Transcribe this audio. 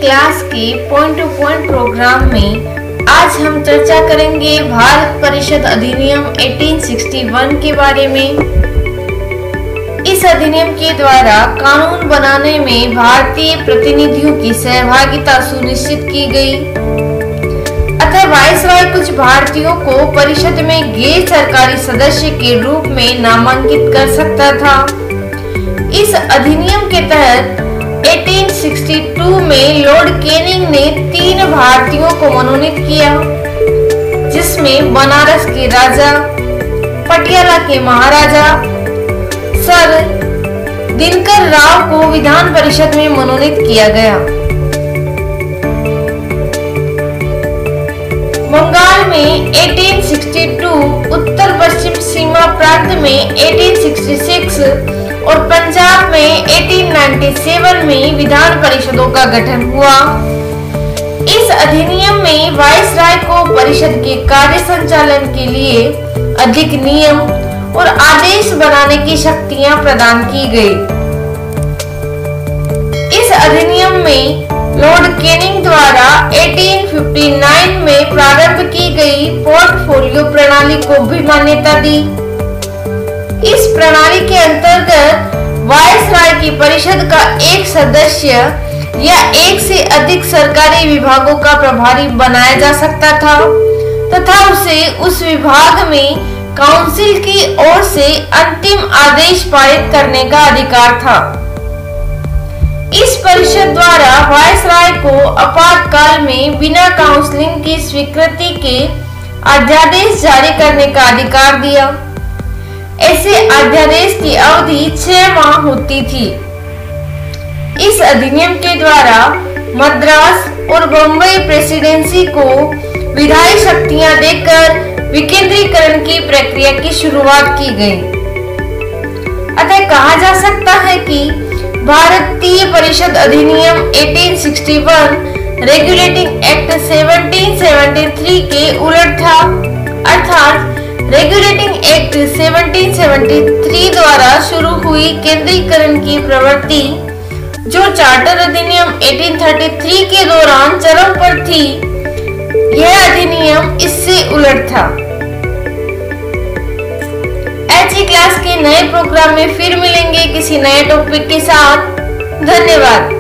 Class के point two point programme में आज हम चर्चा करेंगे भारत परिषद अधिनियम 1861 के बारे में। इस अधिनियम के द्वारा कानून बनाने में भारतीय प्रतिनिधियों की सहभागिता सुनिश्चित की गई। अतः वायसराय कुछ भारतीयों को परिषद में गैर सरकारी सदस्य के रूप में नामांकित कर सकता था। इस अधिनियम के तहत 1862 में लॉर्ड कैनिंग ने 3 भारतीयों को मनोनीत किया, जिसमें बनारस के राजा, पटियाला के महाराजा सर दिनकर राव को विधान परिषद में मनोनीत किया गया। बंगाल में 1862, उत्तर पश्चिम सीमा प्रांत में 1866 और पंजाब में 1897 में विधान परिषदों का गठन हुआ। इस अधिनियम में वायसराय को परिषद के कार्य संचालन के लिए अधिक नियम और आदेश बनाने की शक्तियां प्रदान की गई। इस अधिनियम में लॉर्ड कैनिंग द्वारा 1859 में प्रारंभ की गई पोर्टफोलियो प्रणाली को भी मान्यता दी। इस प्रणाली के अंतर्गत वायसराय की परिषद का एक सदस्य या एक से अधिक सरकारी विभागों का प्रभारी बनाया जा सकता था तथा उसे उस विभाग में काउंसिल की ओर से अंतिम आदेश पारित करने का अधिकार था। इस परिषद द्वारा वायसराय को आपातकाल में बिना काउंसिलिंग की स्वीकृति के अध्यादेश जारी करने का अधिकार दिया। ऐसे अध्यादेश की अवधि 6 माह होती थी। इस अधिनियम के द्वारा मद्रास और बम्बई प्रेसिडेंसी को विधायी शक्तियां देकर विकेंद्रीकरण की प्रक्रिया की शुरुआत की गई। अतः कहा जा सकता है कि भारतीय परिषद अधिनियम 1861 रेगुलेटिंग एक्ट 1773 के उलट था, अर्थात रेगुलेटिंग एक्ट 1773 द्वारा शुरू हुई केंद्रीकरण की प्रवृत्ति, जो चार्टर अधिनियम 1833 के दौरान चरम पर थी, यह अधिनियम इससे उलट था। ऐसी क्लास के नए प्रोग्राम में फिर मिलेंगे किसी नए टॉपिक के साथ। धन्यवाद।